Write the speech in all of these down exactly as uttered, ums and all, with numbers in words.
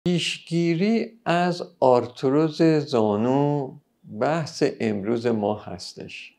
پیشگیری از آرتروز زانو بحث امروز ما هستش.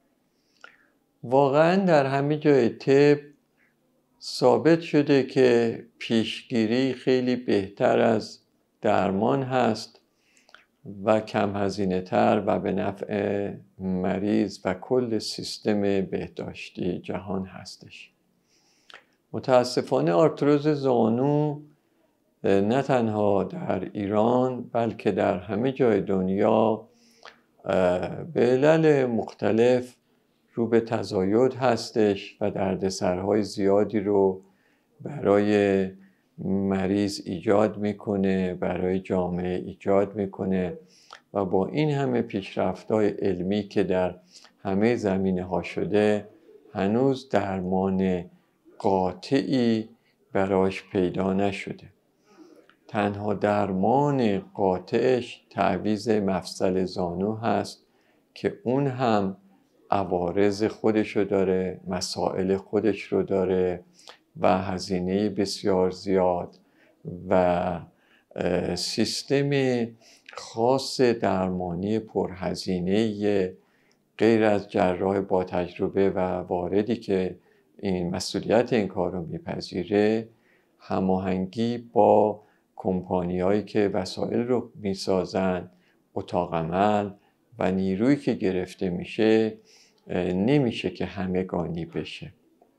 واقعا در همه جای طب ثابت شده که پیشگیری خیلی بهتر از درمان هست و کم هزینه تر و به نفع مریض و کل سیستم بهداشتی جهان هستش. متاسفانه آرتروز زانو نه تنها در ایران بلکه در همه جای دنیا به علل مختلف رو به تزاید هستش و دردسرهای زیادی رو برای مریض ایجاد میکنه، برای جامعه ایجاد میکنه و با این همه پیشرفت‌های علمی که در همه زمینه‌ها شده هنوز درمان قاطعی براش پیدا نشده. تنها درمان قاطعش تعویض مفصل زانو هست که اون هم عوارض خودش رو داره، مسائل خودش رو داره و هزینه بسیار زیاد و سیستم خاص درمانی پرهزینه غیر از جراح با تجربه و واردی که این مسئولیت این کار رو میپذیره هماهنگی با کمپانی هایی که وسایل رو میسازن، اتاق عمل و نیرویی که گرفته میشه نمیشه که همگانی بشه.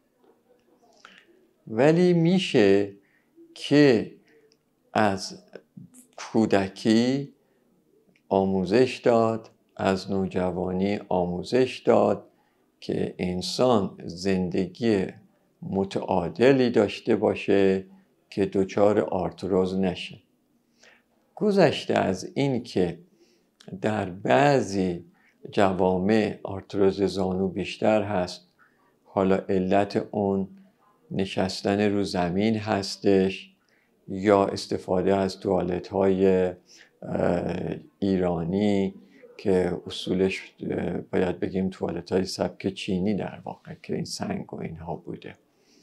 ولی میشه که از کودکی آموزش داد، از نوجوانی آموزش داد که انسان زندگی متعادلی داشته باشه که دچار آرتروز نشه. گذشته از این که در بعضی جوامع آرتروز زانو بیشتر هست، حالا علت اون نشستن رو زمین هستش یا استفاده از توالت های ایرانی که اصولش باید بگیم توالت های سبک چینی در واقع که این سنگ و اینها بوده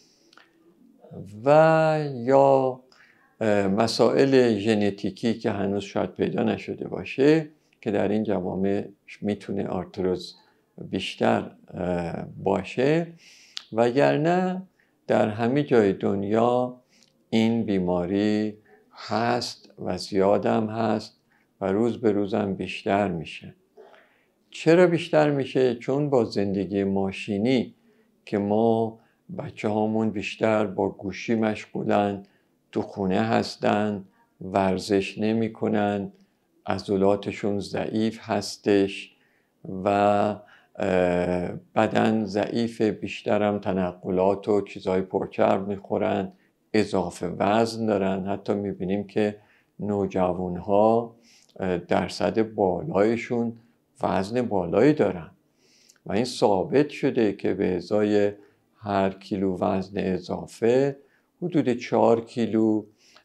و یا مسائل ژنتیکی که هنوز شاید پیدا نشده باشه که در این جوامع میتونه آرتروز بیشتر باشه. وگرنه در همه جای دنیا این بیماری هست و زیادم هست و روز به روزم بیشتر میشه. چرا بیشتر میشه؟ چون با زندگی ماشینی که ما بچه هامون بیشتر با گوشی مشغولن، تو خونه هستن، ورزش نمی کنن، عضلاتشون ضعیف هستش و بدن ضعیف، بیشترم تنقلات و چیزهای پرچرب میخورن، اضافه وزن دارن. حتی میبینیم که نوجوانها درصد بالایشون وزن بالایی دارن و این ثابت شده که به ازای هر کیلو وزن اضافه حدود چهار کیلو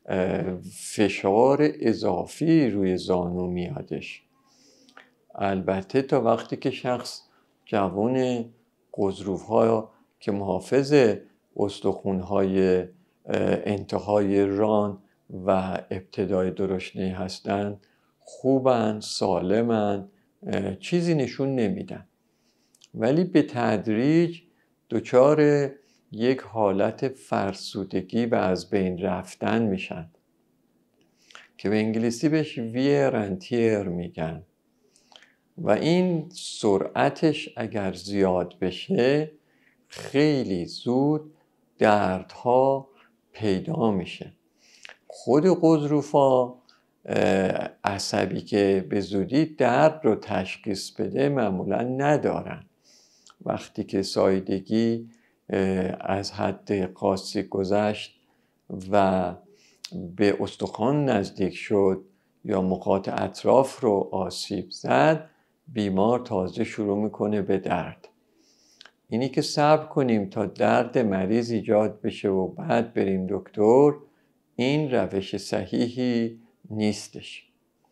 فشار اضافی روی زانو میادش. البته تا وقتی که شخص جوان غضروف‌ها که محافظ استخوان‌های انتهای ران و ابتدای درشنی هستند خوبن، سالمن، چیزی نشون نمیدن، ولی به تدریج دچار یک حالت فرسودگی و از بین رفتن میشن که به انگلیسی بهش ویر اند تیر میگن و این سرعتش اگر زیاد بشه خیلی زود دردها پیدا میشه. خود غضروف‌ها عصبی که به زودی درد رو تشخیص بده معمولا ندارن. وقتی که سایدگی از حد خاصی گذشت و به استخوان نزدیک شد یا مخاط اطراف رو آسیب زد، بیمار تازه شروع میکنه به درد. اینی که صبر کنیم تا درد مریض ایجاد بشه و بعد بریم دکتر، این روش صحیحی نیستش.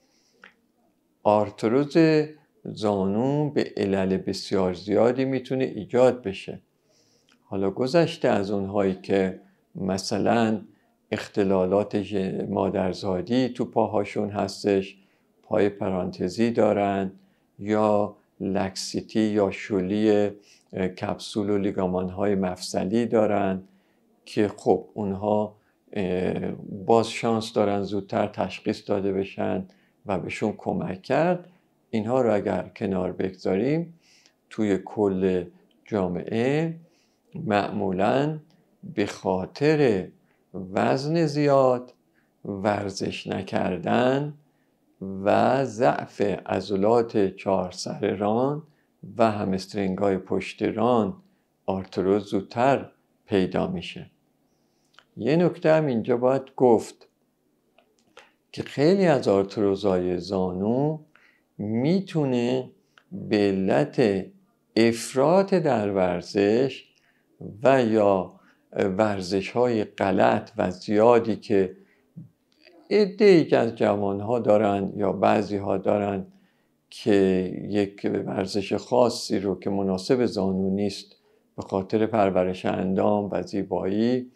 آرتروز زانو به علل بسیار زیادی میتونه ایجاد بشه. حالا گذشته از اونهایی که مثلا اختلالات مادرزادی تو پاهاشون هستش، پای پرانتزی دارن، یا لکسیتی یا شلی کپسول و لیگامان های مفصلی دارن که خب اونها باز شانس دارن زودتر تشخیص داده بشن و بهشون کمک کرد. اینها رو اگر کنار بگذاریم توی کل جامعه معمولاً به خاطر وزن زیاد، ورزش نکردن و ضعف عضلات چهار سر ران و همسترینگ های پشت ران آرتروز زودتر پیدا میشه. یه نکته هم اینجا باید گفت که خیلی از آرتروزهای زانو میتونه به علت افراط در ورزش و یا ورزش های غلط و زیادی که عده‌ای از جوانها دارن یا بعضی ها دارن که یک ورزش خاصی رو که مناسب زانو نیست به خاطر پرورش اندام و زیبایی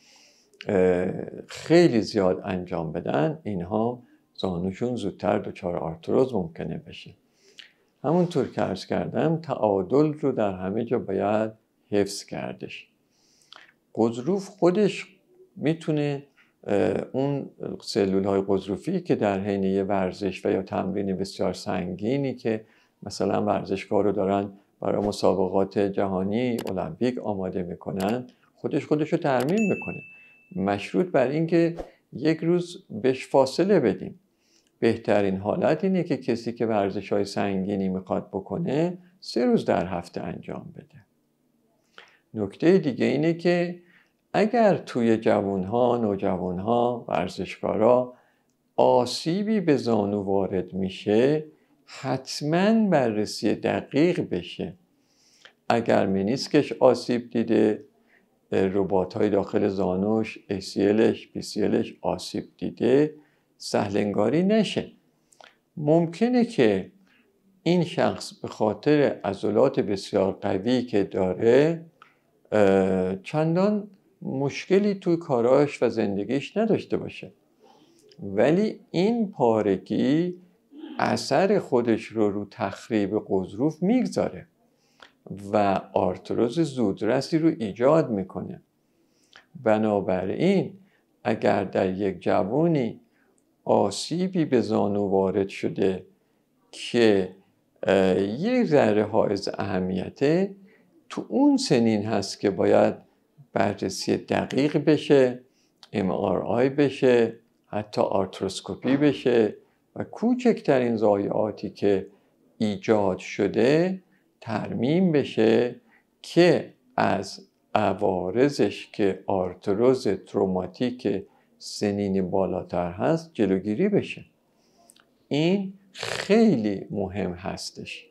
خیلی زیاد انجام بدن، اینها زانوشون زودتر دچار آرتروز ممکنه بشه. همونطور که عرض کردم تعادل رو در همه جا باید حفظ کردش. غضروف خودش میتونه اون سلول های غضروفی که در حین یه ورزش و یا تمرین بسیار سنگینی که مثلا ورزشکار رو دارن برای مسابقات جهانی المپیک آماده میکنن خودش خودش رو ترمیم میکنه، مشروط بر اینکه یک روز بهش فاصله بدیم. بهترین حالت اینه که کسی که ورزش های سنگینی میخواد بکنه سه روز در هفته انجام بده. نکته دیگه اینه که اگر توی جوانها، نوجوانها، ورزشکارا آسیبی به زانو وارد میشه حتما بررسی دقیق بشه. اگر منیسکش آسیب دیده، رباط‌های داخل زانوش، ای سی الش، پی سی الش آسیب دیده، سهلنگاری نشه. ممکنه که این شخص به خاطر عضلات بسیار قوی که داره چندان مشکلی توی کاراش و زندگیش نداشته باشه، ولی این پارگی اثر خودش رو رو تخریب غضروف میگذاره و آرتروز زودرسی رو ایجاد میکنه. بنابراین اگر در یک جوانی آسیبی به زانو وارد شده که یک ذره حائز اهمیته، تو اون سنین هست که باید بررسی دقیق بشه، ام آر آی بشه، حتی آرتروسکوپی بشه و کوچکترین ضایعاتی که ایجاد شده ترمیم بشه که از عوارضش که آرتروز تروماتیک سنین بالاتر هست جلوگیری بشه. این خیلی مهم هستش.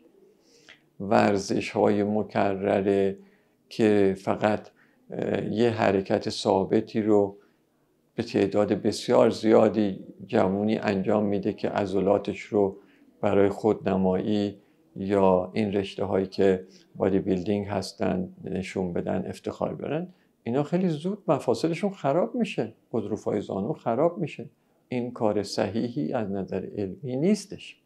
ورزش های مکرره که فقط یه حرکت ثابتی رو به تعداد بسیار زیادی جوانی انجام میده که عضلاتش رو برای خودنمایی یا این رشته هایی که بادی بیلدینگ هستن نشون بدن، افتخار برن، اینا خیلی زود مفاصلشون خراب میشه، غضروف های زانو خراب میشه. این کار صحیحی از نظر علمی نیستش.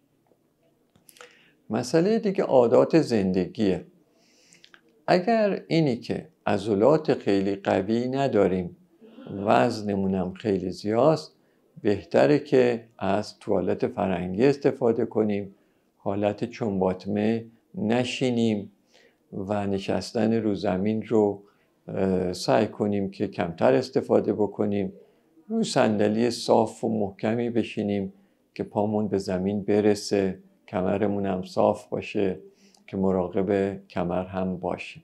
مسئله دیگه عادات زندگیه. اگر اینی که عضلات خیلی قوی نداریم، وزنمون هم خیلی زیاست، بهتره که از توالت فرنگی استفاده کنیم، حالت چنباتمه نشینیم و نشستن رو زمین رو سعی کنیم که کمتر استفاده بکنیم، روی صندلی صاف و محکمی بشینیم که پامون به زمین برسه، کمرمون هم صاف باشه که مراقب کمر هم باشیم.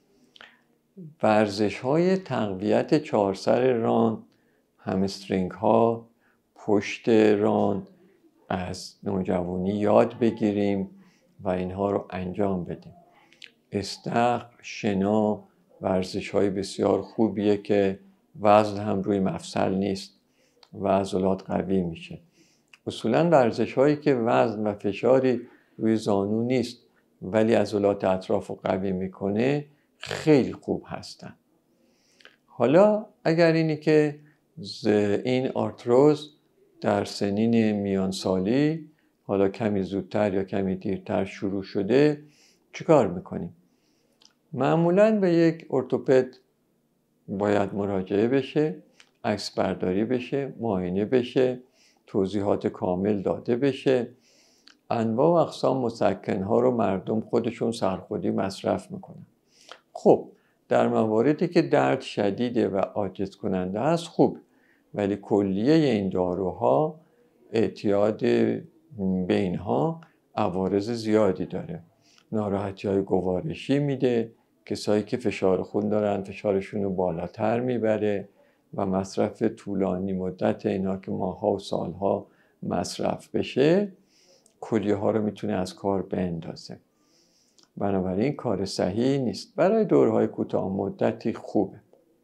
ورزش های تقویت چهار سر ران، همسترینگ ها، پشت ران از نوجوانی یاد بگیریم و اینها رو انجام بدیم. استخر، شنا ورزش های بسیار خوبیه که وزن هم روی مفصل نیست و عضلات قوی میشه. اصولاً ورزش هایی که وزن و فشاری روی زانو نیست ولی عضلات اطراف رو قوی میکنه خیلی خوب هستن. حالا اگر اینی که این آرتروز در سنین میانسالی، حالا کمی زودتر یا کمی دیرتر شروع شده، چیکار میکنیم؟ معمولاً به یک ارتوپد باید مراجعه بشه، عکس برداری بشه، معاینه بشه، توضیحات کامل داده بشه. انواع و اقسام مسکن‌ها رو مردم خودشون سرخودی مصرف میکنن. خب در مواردی که درد شدیده و عاجز کننده است خوب، ولی کلیه این داروها اعتیاد به اینها عوارض زیادی داره. ناراحتی های گوارشی میده، کسایی که فشار خون دارن فشارشون رو بالاتر میبره و مصرف طولانی مدت اینا که ماها و سالها مصرف بشه کلیه ها رو میتونه از کار بندازه. بنابراین کار صحیحی نیست. برای دورهای کوتاه مدتی خوبه.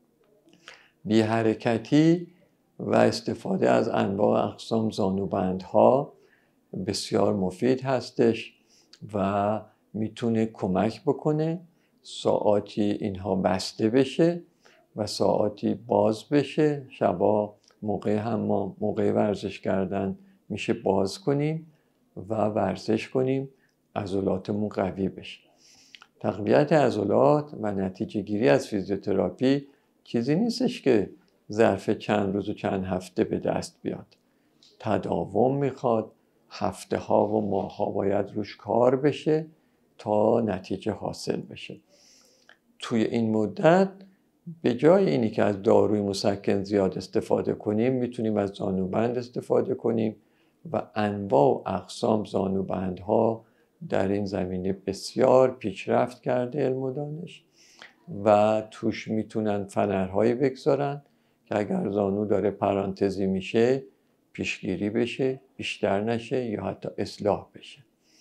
بی حرکتی و استفاده از انواع اقسام زانوبندها بسیار مفید هستش و میتونه کمک بکنه ساعاتی اینها بسته بشه و ساعاتی باز بشه. شبا موقع حمام، موقع ورزش کردن میشه باز کنیم و ورزش کنیم، عضلاتمون قوی بشه. تقویت عضلات و نتیجه گیری از فیزیوتراپی چیزی نیستش که ظرف چند روز و چند هفته به دست بیاد. تداوم میخواد، هفته ها و ماه ها باید روش کار بشه تا نتیجه حاصل بشه. توی این مدت به جای اینی که از داروی مسکن زیاد استفاده کنیم میتونیم از زانوبند استفاده کنیم و انواع و اقسام زانوبندها در این زمینه بسیار پیشرفت کرده علم و دانش و توش میتونن فنرهایی بگذارن که اگر زانو داره پرانتزی میشه پیشگیری بشه، بیشتر نشه یا حتی اصلاح بشه.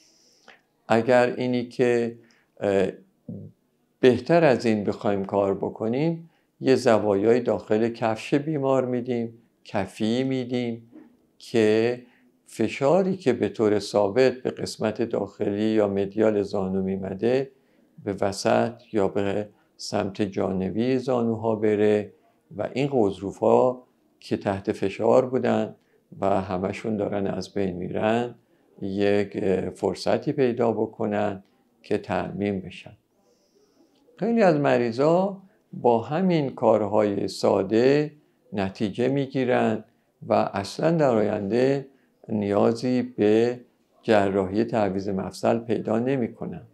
اگر اینی که بهتر از این بخوایم کار بکنیم یه زوایای داخل کفش بیمار میدیم، کفی میدیم که فشاری که به طور ثابت به قسمت داخلی یا مدیال زانو میمده به وسط یا به سمت جانبی زانوها بره و این غضروف‌ها که تحت فشار بودن و همشون دارن از بین میرن یک فرصتی پیدا بکنن که ترمیم بشن. خیلی از مریضا با همین کارهای ساده نتیجه میگیرن و اصلا در آینده نیازی به جراحی تعویض مفصل پیدا نمی کنن.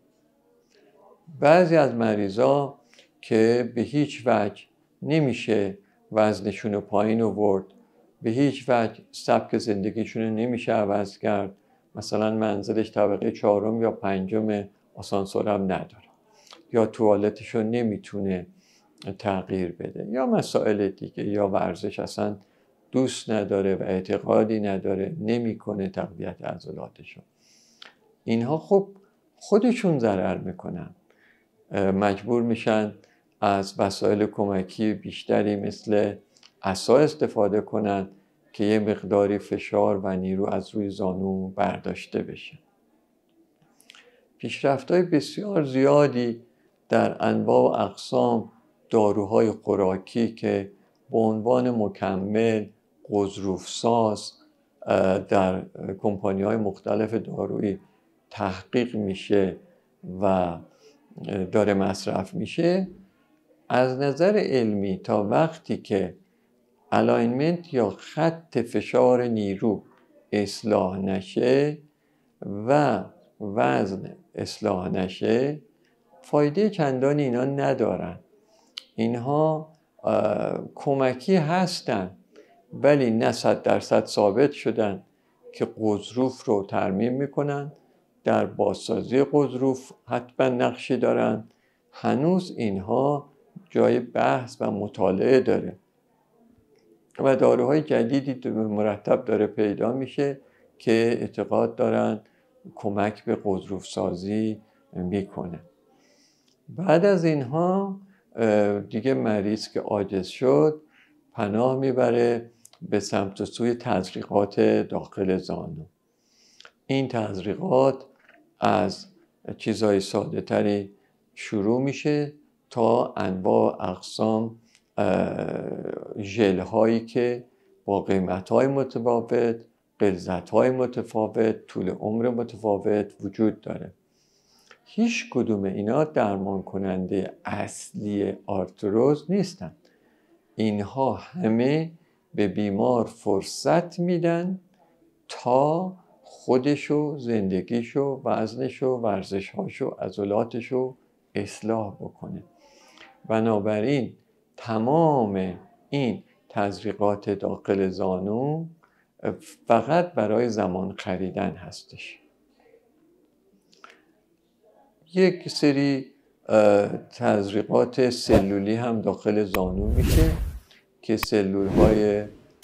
بعضی از مریضا که به هیچ وجه نمیشه وزنشون رو پایین آورد، به هیچ وجه سبک زندگیشون رو نمیشه عوض کرد، مثلا منزلش طبقه چهارم یا پنجم آسانسور هم نداره یا توالتشون نمیتونه تغییر بده یا مسائل دیگه یا ورزش اصلا دوست نداره و اعتقادی نداره، نمیکنه تقویت عضلاتشون. اینها خب خودشون ضرر میکنن، مجبور میشن از وسایل کمکی بیشتری مثل عصا استفاده کنن که یه مقداری فشار و نیرو از روی زانو برداشته بشه. پیشرفت‌های بسیار زیادی در انواع و اقسام داروهای خوراکی که به عنوان مکمل، غضروف‌ساز در کمپانی‌های مختلف دارویی تحقیق میشه و داره مصرف میشه، از نظر علمی تا وقتی که الاینمنت یا خط فشار نیرو اصلاح نشه و وزن اصلاح نشه فایده چندانی اینا ندارن. اینها کمکی هستن ولی نه صد درصد ثابت شدن که غضروف رو ترمیم میکنن، در بازسازی غضروف حتما نقشی دارن. هنوز اینها جای بحث و مطالعه داره و داروهای جدیدی مرتب داره پیدا میشه که اعتقاد دارن کمک به غضروف سازی میکنه. بعد از اینها دیگه مریض که عاجز شد پناه میبره به سمت و سوی تزریقات داخل زانو. این تزریقات از چیزهای ساده تری شروع میشه تا انواع اقسام ژل هایی که با قیمت های متفاوت، غلظت های متفاوت، طول عمر متفاوت وجود داره. هیچ کدوم اینا درمان کننده اصلی آرتروز نیستن. اینها همه به بیمار فرصت میدن تا خودشو، زندگیشو، وزنشو، ورزشهاشو، عضلاتشو اصلاح بکنه. بنابراین تمام این تزریقات داخل زانو فقط برای زمان خریدن هستش. یک سری تزریقات سلولی هم داخل زانو میشه که سلول های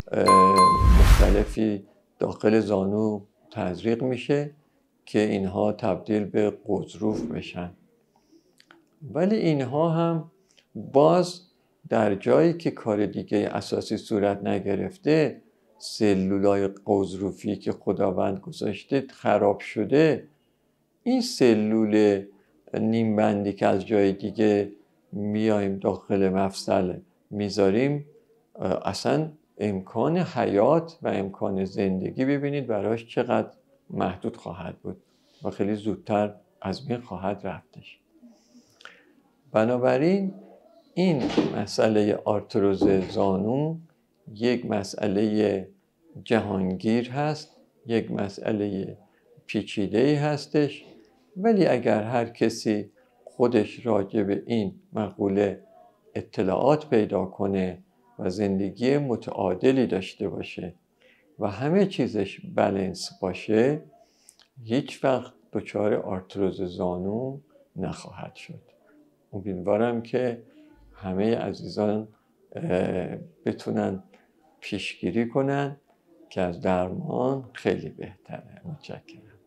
مختلفی داخل زانو تزریق میشه که اینها تبدیل به غضروف بشن. ولی اینها هم باز در جایی که کار دیگه اساسی صورت نگرفته، سلولای غضروفی که خداوند گذاشته خراب شده، این سلول نیم بندی که از جای دیگه میایم داخل مفصل میذاریم، اصلا امکان حیات و امکان زندگی ببینید براش چقدر محدود خواهد بود و خیلی زودتر از بین خواهد رفتش. بنابراین این مسئله آرتروز زانو یک مسئله جهانگیر هست، یک مسئله پیچیده‌ای هستش، ولی اگر هر کسی خودش راجع به این مقوله اطلاعات پیدا کنه و زندگی متعادلی داشته باشه و همه چیزش بالانس باشه، هیچ وقت دچار آرتروز زانو نخواهد شد. امیدوارم که همه عزیزان بتونن پیشگیری کنن که از درمان خیلی بهتره. متشکرم.